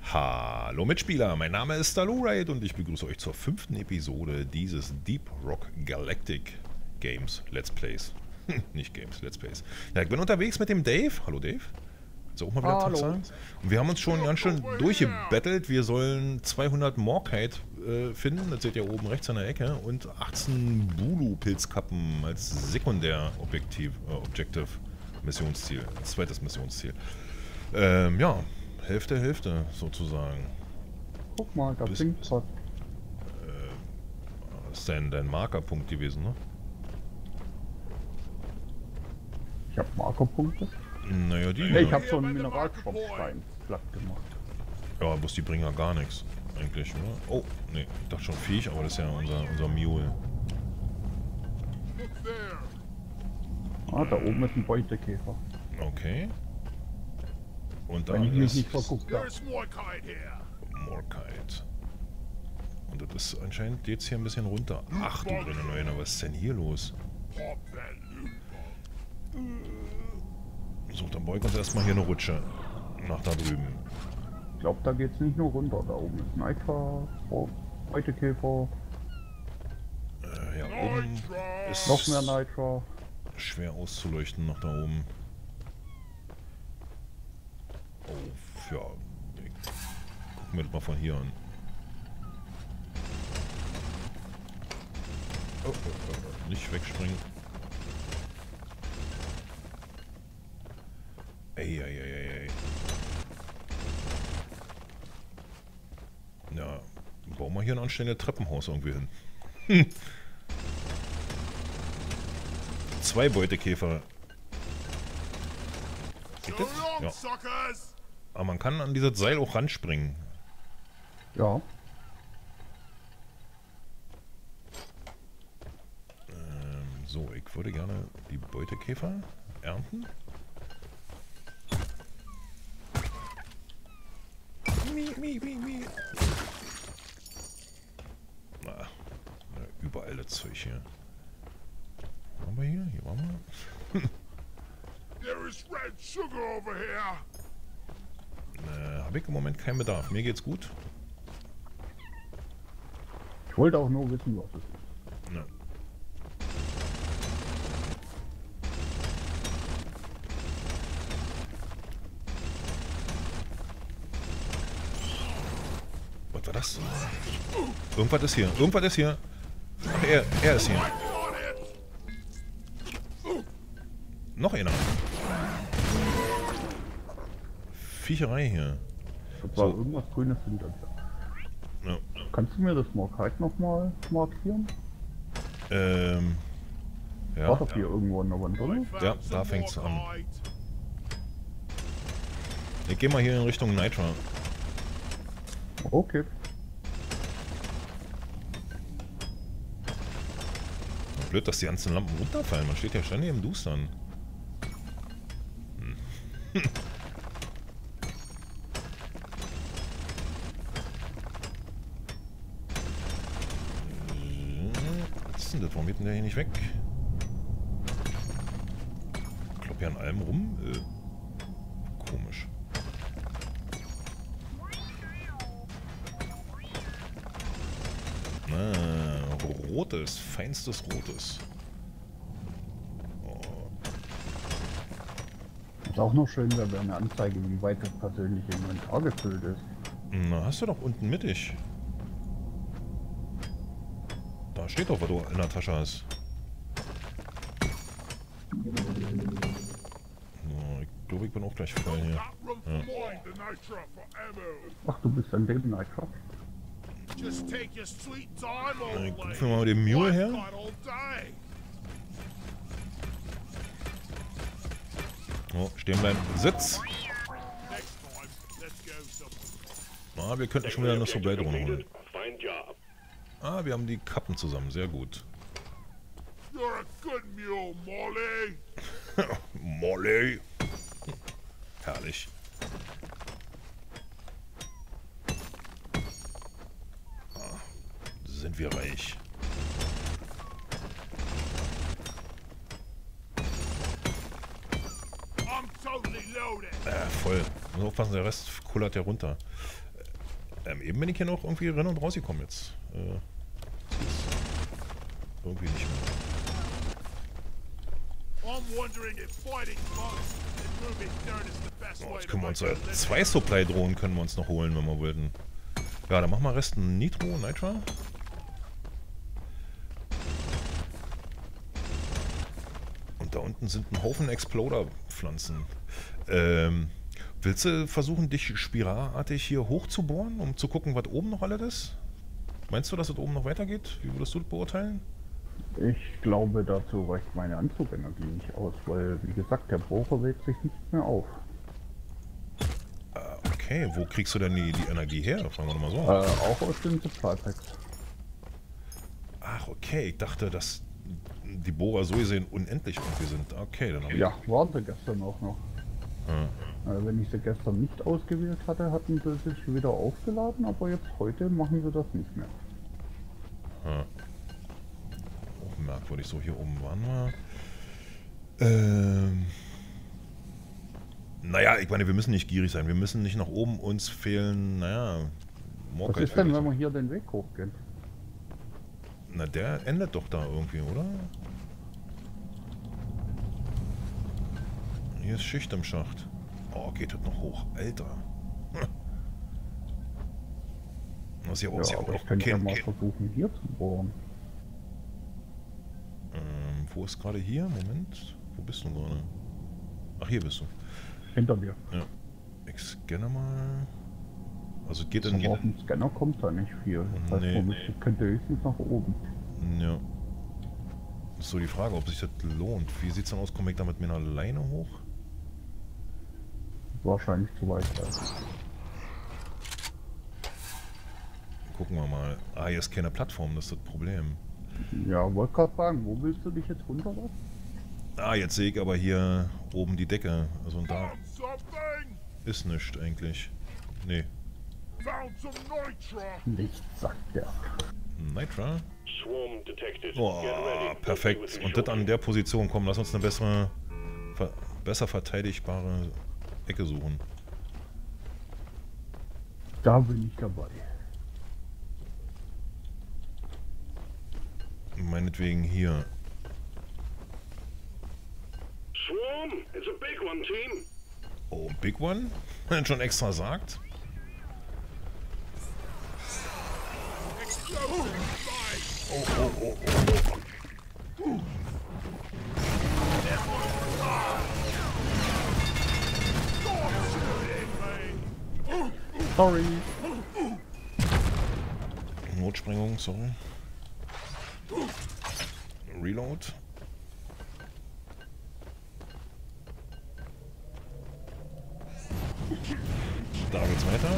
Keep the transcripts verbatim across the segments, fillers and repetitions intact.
Hallo Mitspieler, mein Name ist Staluride und ich begrüße euch zur fünften Episode dieses Deep Rock Galactic Games Let's Plays. Nicht Games, Let's Plays. Ja, ich bin unterwegs mit dem Dave. Hallo Dave. Kannst du auch mal wieder Tag sagen? Und wir haben uns schon ganz schön durchgebettelt. Wir sollen zweihundert Morkite äh, finden, das seht ihr oben rechts an der Ecke, und achtzehn Bulu-Pilzkappen als Sekundär-Objektiv, äh, Objective Missionsziel, als zweites Missionsziel. Ähm, ja. Hälfte, Hälfte sozusagen. Guck mal, da blinkt was. Äh, das ist dein, dein Markerpunkt gewesen, ne? Ich hab Markerpunkte. Naja, die. Nee, ich hab so einen Mineralstoffstein platt gemacht. Ja, bloß die bringen ja gar nichts, eigentlich, oder? Oh, ne, ich dachte schon Viech, aber das ist ja unser, unser Mule. Ah, da oben ist ein Beutekäfer. Okay. Und da Wenn ich mich ist nicht verguckt habe. Morkite. Und das ist anscheinend jetzt hier ein bisschen runter. Ach du grüne Neune, was ist denn hier los? So, dann beugen wir uns erstmal hier eine Rutsche nach da drüben. Ich glaube, da geht's nicht nur runter. Da oben ist Nitra, Beutekäfer. Äh, ja, oben ist noch mehr Nitra. Schwer auszuleuchten nach da oben. Oh, ja. Gucken wir das mal von hier an. Oh, oh, oh, nicht wegspringen. Ey, ey, ey, ey, ey. Ja, bauen wir hier ein anständiges Treppenhaus irgendwie hin. Hm. Zwei Beutekäfer. Geht das? Ja. Aber man kann an dieses Seil auch ranspringen. Ja. Ähm, so, ich würde gerne die Beutekäfer ernten. Mi, mi, mi, mi. Ah, überall das Zeug hier. Waren wir hier? Hier waren wir. There is red sugar over here. Äh, habe ich im Moment keinen Bedarf. Mir geht's gut. Ich wollte auch nur wissen, was es ist. Ja. Was war das? Irgendwas ist hier. Irgendwas ist hier. Ach, er, er ist hier. Noch einer. Viecherei hier. Das war So. irgendwas Grünes hinter dir. Ja. Kannst du mir das Morkite nochmal markieren? Ähm. Ja. War doch hier irgendwo an der Wand, oder? Ja, da fängt's an. Ich geh mal hier in Richtung Nitra. Okay. Blöd, dass die ganzen Lampen runterfallen. Man steht ja ständig im Dustern. Hm. Was ist denn das? Warum geht denn der hier nicht weg? Klopp hier an allem rum? Äh, komisch. Ah, rotes, feinstes Rotes. Oh. Ist auch noch schön, wenn wir eine Anzeige, wie weit das persönliche Inventar gefüllt ist. Na, hast du doch unten mittig. Da steht doch, was du in der Tasche hast. Oh, ich glaube, ich bin auch gleich voll hier. Ja. Ach, du bist an dem Nitra? Ich rufe mal den Mule her. Oh, stehen bleiben. Sitz! Ah, wir könnten schon wieder eine Supply-Drohne holen. Ah, wir haben die Kappen zusammen. Sehr gut. You're a good mule, Molly. Molly! Herrlich. Ah, sind wir reich. I'm totally loaded. Äh, voll. Muss aufpassen, der Rest kullert ja runter. Ähm, eben bin ich hier noch irgendwie rein und rausgekommen jetzt. Äh, irgendwie nicht mehr. I'm wondering if fighting fast and moving dirt is the best Oh, way jetzt to können wir make uns a ja living. zwei Supply-Drohnen können wir uns noch holen, wenn wir wollten. Ja, dann machen wir Rest Nitro, Nitra. Und da unten sind ein Haufen Exploder-Pflanzen. Ähm, willst du versuchen, dich spiralartig hier hochzubohren, um zu gucken, was oben noch alles ist? Meinst du, dass es oben noch weitergeht? Wie würdest du das beurteilen? Ich glaube, dazu reicht meine Anzugenergie nicht aus, weil, wie gesagt, der Bohrer lädt sich nicht mehr auf. Okay, wo kriegst du denn die, die Energie her? Fragen wir doch mal so. Äh, auch aus dem Supply-Packs. Ach, okay, ich dachte, dass die Bohrer so gesehen unendlich irgendwie sind. Okay, dann habe ich... Ja, waren sie gestern auch noch. Hm. Äh, wenn ich sie gestern nicht ausgewählt hatte, hatten sie sich wieder aufgeladen, aber jetzt heute machen sie das nicht mehr. Hm. Auch merkwürdig, so hier oben waren wir. Ähm... Naja, ich meine, wir müssen nicht gierig sein. Wir müssen nicht nach oben, uns fehlen, naja... Was ist denn, wenn wir hier den Weg hochgehen? Na, der endet doch da irgendwie, oder? Hier ist Schicht im Schacht. Oh, geht das noch hoch? Alter. Hm. Das ist ja auch, Ja, ist ja auch aber noch ich könnte ja kein- mal versuchen, hier zu bohren. Ähm, wo ist gerade hier? Moment. Wo bist du gerade? Ach, hier bist du. Hinter dir. Ja. Ich scanne mal. Also geht in... Aber auf dem Scanner kommt da nicht viel. Das heißt, Nee. man müsste- könnte höchstens nach oben. Ja. Ist so die Frage, ob sich das lohnt. Wie sieht's dann aus? Komme ich da mit mir alleine hoch? Wahrscheinlich zu weit. Gucken wir mal. Ah, hier ist keine Plattform, das ist das Problem. Ja, wollte gerade sagen, wo willst du dich jetzt runterlassen? Ah, jetzt sehe ich aber hier oben die Decke. Also und da Found something! ist nichts eigentlich. Nee. Found some nitra! Nichts, sagt der. Nitra? Swarm detected. Oh, Get ready. perfekt. Und das an der Position. Komm, lass uns eine bessere, ver besser verteidigbare Ecke suchen. Da bin ich dabei. Meinetwegen hier. Swarm, it's a big one, team. Oh, Big One? Wenn er schon extra sagt. Explosive fire! Oh, oh, oh, oh. Sorry. Notsprengung, sorry. Reload. Da geht's weiter.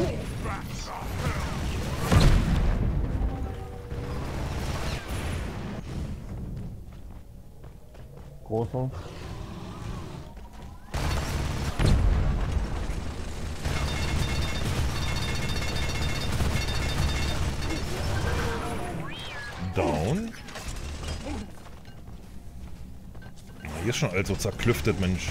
Großer. Down. Hier ist schon alles so zerklüftet, Mensch.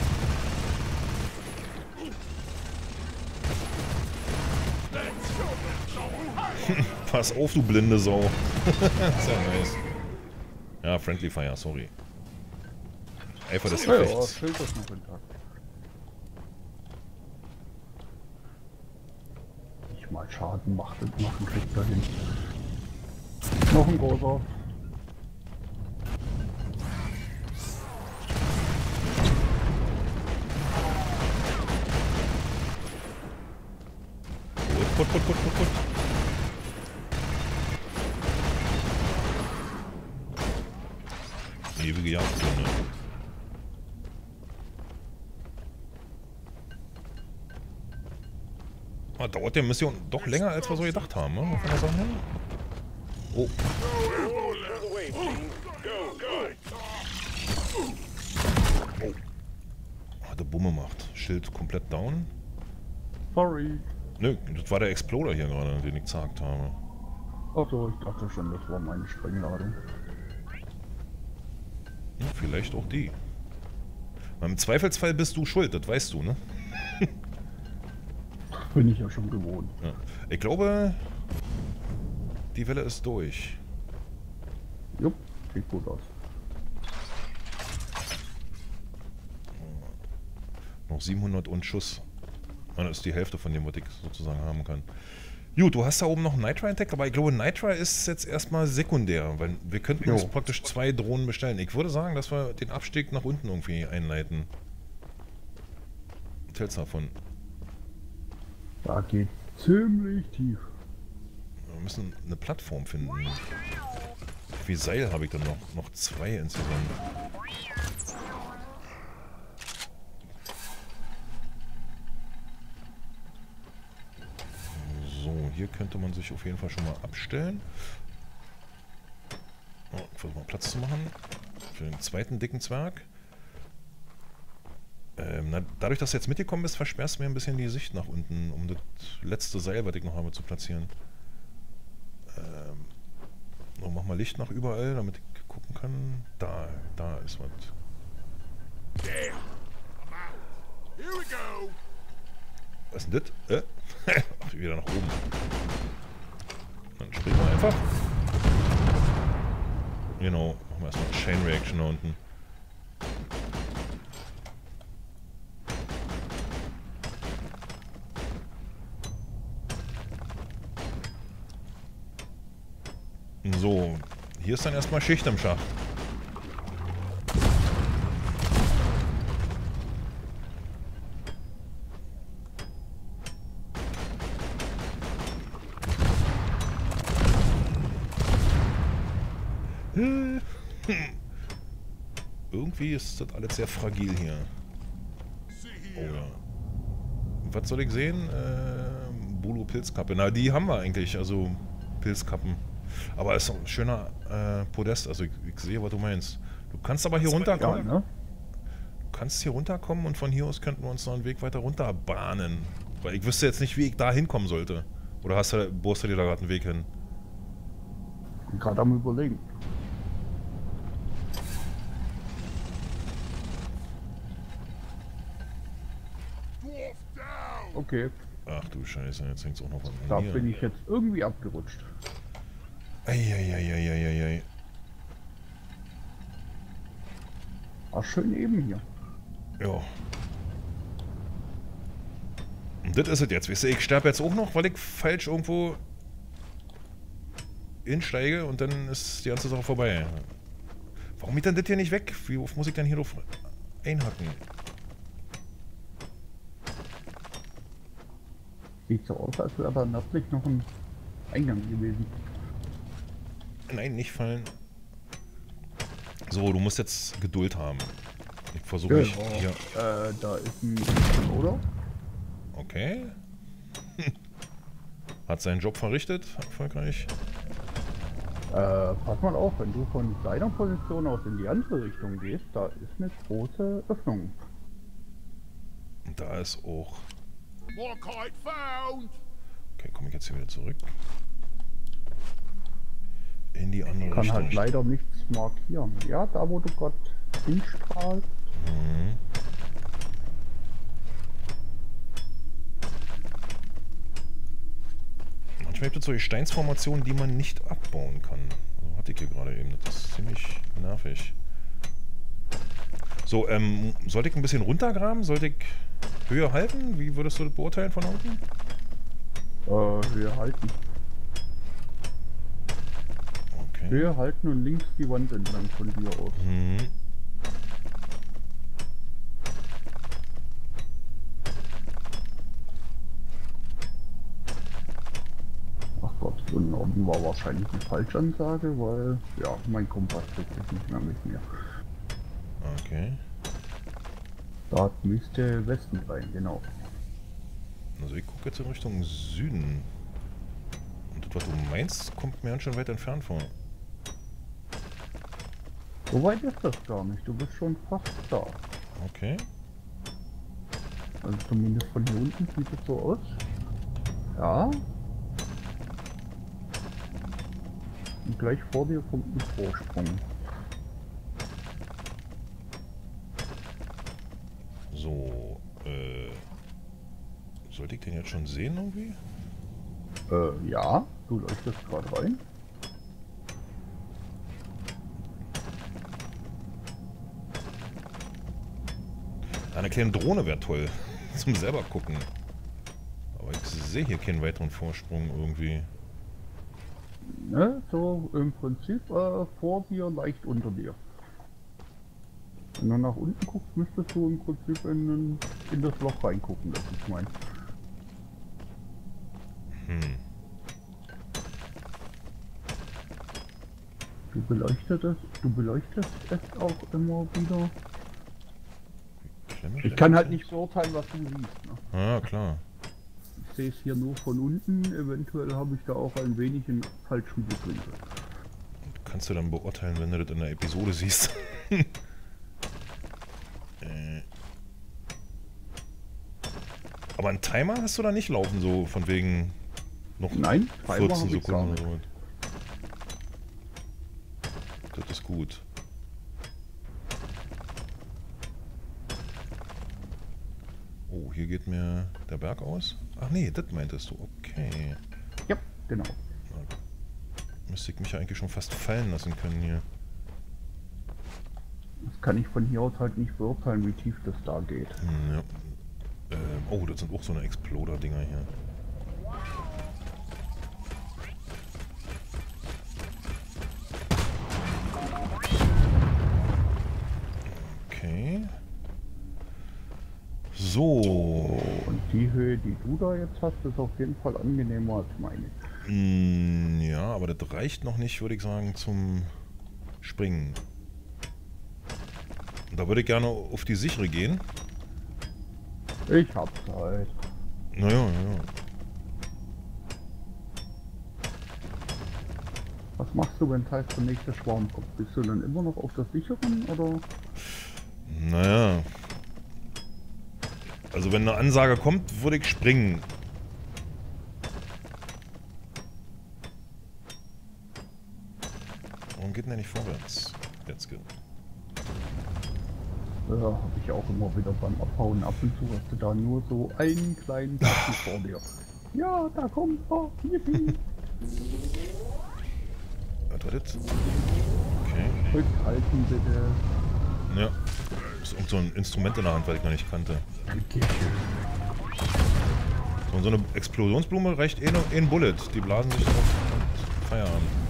Pass auf, du blinde Sau. Sehr nice. Ja, Friendly Fire, sorry. Eifer des Ja, ja, Gefechts. Schild ist noch intakt. Nicht mal Schaden macht und machen kriegt er hin. Noch ein großer. Put, put, put, put, put. Ewige Jagdzone. Ah, dauert die Mission doch länger, als wir so gedacht haben, ne? Von der Sache her. Oh, Through the way, team. Go, go. hat der Bumme macht. Schild komplett down. Sorry. Nö, das war der Exploder hier gerade, den ich gesagt habe. Achso, ich dachte schon, das war meine Sprengladung. Hm, vielleicht auch die. Im Zweifelsfall bist du schuld, das weißt du, ne? bin ich ja schon gewohnt. Ja. Ich glaube, die Welle ist durch. Jupp, sieht gut aus. Noch siebenhundert und Schuss. Das ist die Hälfte von dem, was ich sozusagen haben kann. Gut, du hast da oben noch einen Nitra entdeckt, aber ich glaube, Nitra ist jetzt erstmal sekundär, weil wir könnten Jo. uns praktisch zwei Drohnen bestellen. Ich würde sagen, dass wir den Abstieg nach unten irgendwie einleiten. Was hältst du davon? Da geht ziemlich tief. Wir müssen eine Plattform finden. Wie viel Seil habe ich denn noch? Noch zwei insgesamt. So, hier könnte man sich auf jeden Fall schon mal abstellen. Oh, ich versuche mal Platz zu machen. Für den zweiten dicken Zwerg. Ähm, na, dadurch, dass du jetzt mitgekommen bist, versperrst du mir ein bisschen die Sicht nach unten, um das letzte Seil, was ich noch habe, zu platzieren. Ähm, so, mach mal Licht nach überall, damit ich gucken kann. Da, da ist was. There. I'm out. Here we go. Was ist denn das? Äh? Ach, wieder nach oben. Dann springen wir einfach. Genau, machen wir erstmal eine Chain Reaction da unten. So, hier ist dann erstmal Schicht im Schacht. Irgendwie ist das alles sehr fragil hier. See Oh here. ja. Was soll ich sehen? Äh, Bulu Pilzkappe. Na, die haben wir eigentlich, also Pilzkappen. Aber es ist ein schöner äh, Podest, also ich, ich sehe, was du meinst. Du kannst aber hier Ja, runterkommen. ne? Du kannst hier runterkommen und von hier aus könnten wir uns noch einen Weg weiter runter bahnen. Weil ich wüsste jetzt nicht, wie ich da hinkommen sollte. Oder hast du, bohrst du dir da gerade einen Weg hin? Gerade am Überlegen. Dwarf down. Okay, Ach du Scheiße, jetzt hängt es auch noch an da hier. bin ich jetzt irgendwie abgerutscht. Eieieiei. Ach, schön eben hier. Ja. Und das ist es jetzt. Weißt du, ich sterbe jetzt auch noch, weil ich falsch irgendwo hinsteige und dann ist die ganze Sache vorbei. Warum geht denn das hier nicht weg? Wie oft muss ich denn hier drauf einhacken? Sieht so aus, als wäre da nördlich noch ein Eingang gewesen. Nein, nicht fallen. So, du musst jetzt Geduld haben. Ich versuche mich Genau. hier... Äh, da ist ein oder? Okay. Hat seinen Job verrichtet, erfolgreich. Äh, pass mal auf, wenn du von deiner Position aus in die andere Richtung gehst, da ist eine große Öffnung. Und da ist auch... More kite found. Okay, komme ich jetzt hier wieder zurück. In die andere Ich kann Richtung. halt leider nichts markieren. Ja, da wo du gerade hinstrahlst. Mhm. Manchmal gibt es solche Steinsformationen, die man nicht abbauen kann. Also hatte ich hier gerade eben. Das ist ziemlich nervig. So, ähm, sollte ich ein bisschen runtergraben? Sollte ich Höhe halten? Wie würdest du das beurteilen von unten? Äh, Höhe halten. Okay. Höhe halten und links die Wand entlang von dir aus. Mhm. Ach Gott, und oben war wahrscheinlich eine Falschansage, weil, ja, mein Kompass kriegt sich nicht mehr mit mir. Okay. Da müsste Westen sein, genau. Also ich gucke jetzt in Richtung Süden. Und das, was du meinst, kommt mir ganz schön weit entfernt vor. So weit ist das gar nicht, du bist schon fast da. Okay. Also zumindest von hier unten sieht es so aus. Ja. Und gleich vor dir kommt ein Vorsprung. So, äh... Sollte ich den jetzt schon sehen irgendwie? Äh, ja, du leuchtest gerade rein. Eine kleine Drohne wäre toll. Zum selber gucken. Aber ich sehe hier keinen weiteren Vorsprung irgendwie. Ne, so im Prinzip äh, vor dir, leicht unter dir. Wenn du nach unten guckst, müsstest du im Prinzip in, in das Loch reingucken, das ich meine. Hm. Du beleuchtest es, du beleuchtest es auch immer wieder. Ich kann halt nicht beurteilen, was du siehst. Ne? Ah, klar. Ich sehe es hier nur von unten, eventuell habe ich da auch ein wenig einen falschen Blickwinkel. Kannst du dann beurteilen, wenn du das in der Episode siehst. äh. Aber einen Timer hast du da nicht laufen, so von wegen noch Nein, vierzehn Sekunden oder so. Das ist gut. Oh, hier geht mir der Berg aus. Ach nee, das meintest du. Okay. Ja, genau. Müsste ich mich ja eigentlich schon fast fallen lassen können hier. Das kann ich von hier aus halt nicht beurteilen, wie tief das da geht. Hm, ja. Ähm, oh, das sind auch so eine Exploder-Dinger hier. Okay. So. Und die Höhe, die du da jetzt hast, ist auf jeden Fall angenehmer als meine. Mm, ja, aber das reicht noch nicht, würde ich sagen, zum Springen. Da würde ich gerne auf die sichere gehen. Ich hab Zeit. Naja, ja. Was machst du, wenn Teil der nächste Schwarm kommt? Bist du dann immer noch auf der sicheren oder? Naja. Also wenn eine Ansage kommt, würde ich springen. Warum geht denn der nicht vorwärts? Jetzt geht. Ja, habe ich auch immer wieder beim Abhauen. Ab und zu hast du da nur so einen kleinen Tasten vor dir. Ja, da kommt er. Yippie. Was war das? Okay. Rückhalten bitte. Ja. Das ist irgend so ein Instrument in der Hand, weil ich noch nicht kannte. Danke. So, und so eine Explosionsblume reicht eh noch eh ein Bullet. Die blasen sich drauf und Feierabend.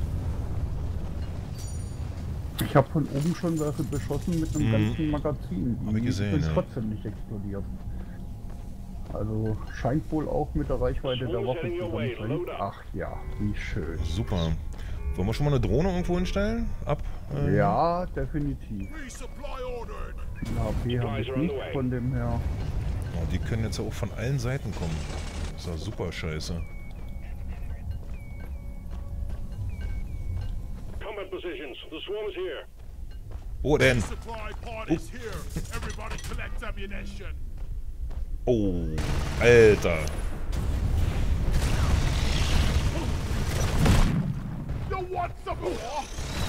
Ich habe von oben schon welche beschossen mit einem Mhm. ganzen Magazin. Hab ich gesehen, sind ja. trotzdem nicht explodiert. Also scheint wohl auch mit der Reichweite der Waffe zu sein. Ach ja, wie schön. Super. Wollen wir schon mal eine Drohne irgendwo hinstellen? Ab? äh, Ja, definitiv. Resupply ordered. Eine H P habe ich nicht, von dem her. Oh, die können jetzt ja auch von allen Seiten kommen. Das ist ja super scheiße. Combat positions. The swarm is here. Wo denn? Supply pod is here. Everybody collect ammunition. Oh, Alter. You want some more?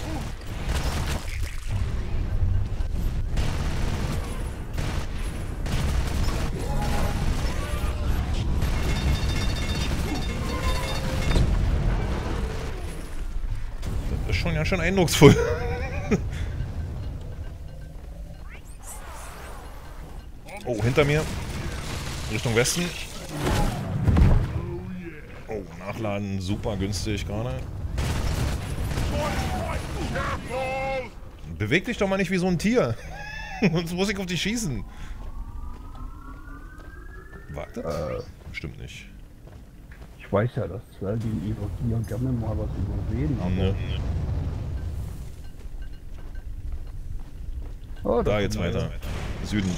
Das ist schon ja schon eindrucksvoll. Oh, hinter mir. Richtung Westen. Oh, nachladen, super günstig gerade. Careful! Beweg dich doch mal nicht wie so ein Tier. Sonst muss ich auf dich schießen. Wartet? Äh. Stimmt nicht. Ich weiß ja, dass Zwerge in ihrer Gier gerne mal was übersehen, aber... Ne. Oh, Da das jetzt ist weiter. Süden.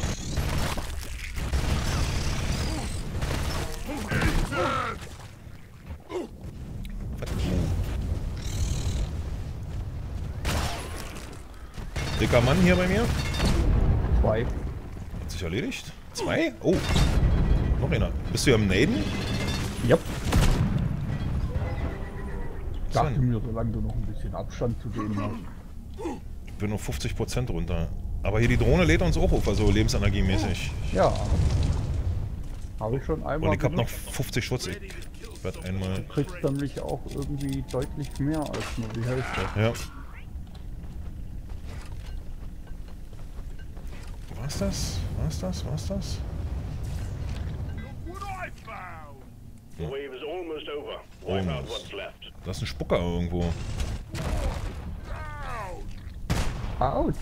Dicker Mann hier bei mir. Zwei. Hat sich erledigt. Zwei? Oh. Noch einer. Bist du ja im Naden? Ja. Ich So. dachte mir, solange du noch ein bisschen Abstand zu denen hast. Ich bin nur fünfzig Prozent runter. Aber hier die Drohne lädt uns auch auf, also lebensenergiemäßig. Ja. Habe ich schon einmal Und ich habe noch benutzt. fünfzig Schutz. Ich werde einmal... Du kriegst nämlich auch irgendwie deutlich mehr als nur die Hälfte. Ja. Was das? Was das? Was das? Look what I found! The wave is almost over. Wipe out Almost. what's left. Das ist ein Spucker irgendwo. Autsch!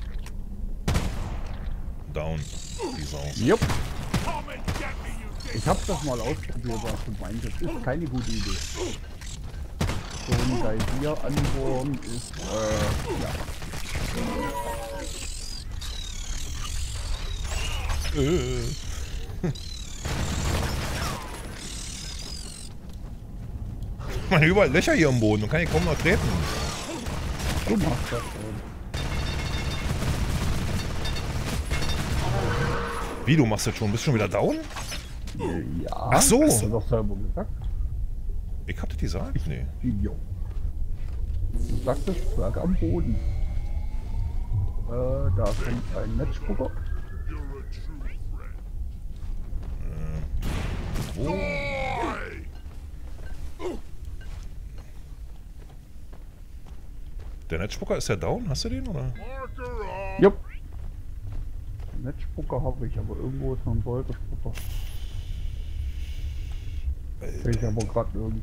Down. Die Sau. Jupp. Come and get me, you dick! Ich hab das mal ausprobiert, was du meinst. Das ist keine gute Idee. So ein Geysir-Anwurm ist, äh, ja. Äh. Man, überall Löcher hier im Boden. Man kann hier kaum noch treten. Du machst das schon. Wie, du machst das schon? Bist du schon wieder down? Ja. Ach so. Hast du doch selber gesagt. Ich hab das gesagt? Nee. Video. Du sagtest Zwerg am Boden. Äh, da kommt ein Netzspucker. You're a true friend. Wo? Hey! Der Netzspucker, ist der down? Hast du den, oder? Marker off! Jupp. Netzspucker habe ich, aber irgendwo ist noch ein Wolkenspucker. Sehe ich aber gerade nirgends.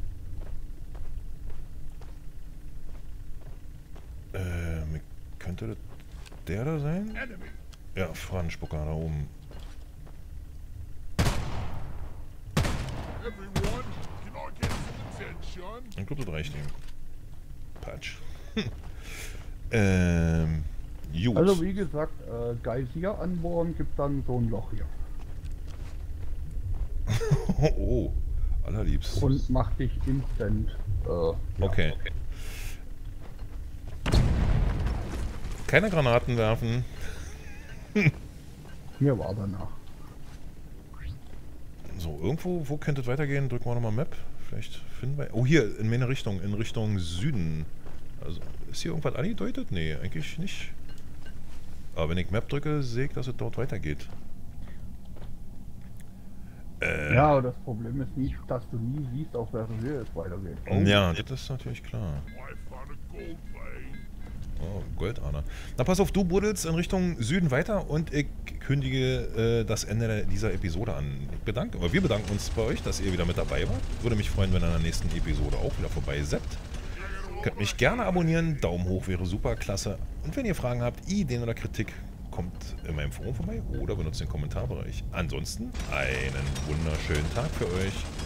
Ähm, könnte das der da sein? Enemy! Ja, Fahnenspucker da oben. Everyone, can I get some attention? Ich glaube, das reicht ihm. Patsch. ähm, gut. Also wie gesagt, äh, Geysir anbohren gibt dann so ein Loch hier. oh, oh, allerliebst. Und macht dich instant. Äh, ja. Okay. Keine Granaten werfen. Mir war danach. So, irgendwo, wo könnte es weitergehen? Drücken wir nochmal Map. Vielleicht finden wir... Oh, hier, in meine Richtung, in Richtung Süden. Also, ist hier irgendwas angedeutet? Nee, eigentlich nicht. Aber wenn ich Map drücke, sehe ich, dass es dort weitergeht. Äh, Ja, aber das Problem ist nicht, dass du nie siehst, auf welcher Höhe es weitergeht. ja, das ist natürlich klar. I found a gold vein. Oh, Goldader. Na, pass auf, du buddelst in Richtung Süden weiter und ich kündige äh, das Ende dieser Episode an. Ich bedanke, oder wir bedanken uns bei euch, dass ihr wieder mit dabei wart. Würde mich freuen, wenn ihr in der nächsten Episode auch wieder vorbei seid. Könnt mich gerne abonnieren, Daumen hoch wäre super, klasse. Und wenn ihr Fragen habt, Ideen oder Kritik, kommt in meinem Forum vorbei oder benutzt den Kommentarbereich. Ansonsten einen wunderschönen Tag für euch.